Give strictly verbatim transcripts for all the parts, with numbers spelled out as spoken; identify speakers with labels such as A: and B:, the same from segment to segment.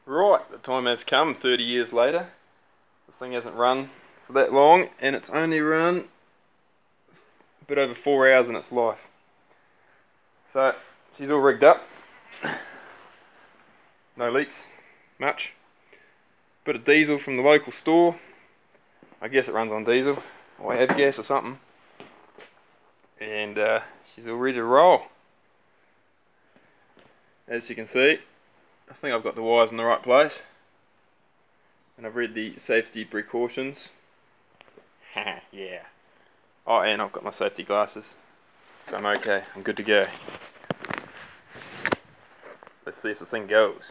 A: Right, the time has come, thirty years later. This thing hasn't run for that long, and it's only run a bit over four hours in its life. So, she's all rigged up. No leaks, much. Bit of diesel from the local store. I guess it runs on diesel, or I have gas or something. And uh, she's all ready to roll. As you can see, I think I've got the wires in the right place. And I've read the safety precautions. Yeah. Oh, and I've got my safety glasses. So I'm okay, I'm good to go. Let's see if this thing goes.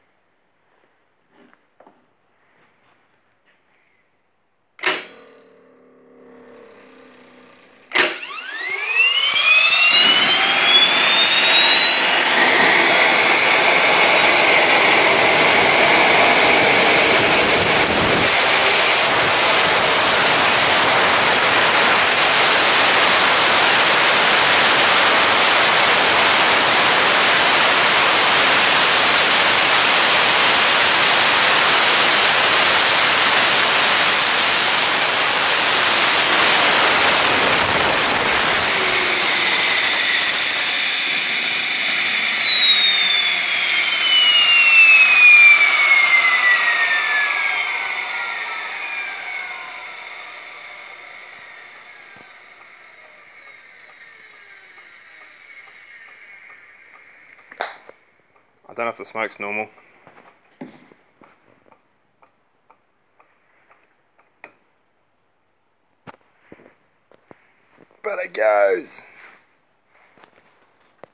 A: I don't know if the smoke's normal. But it goes!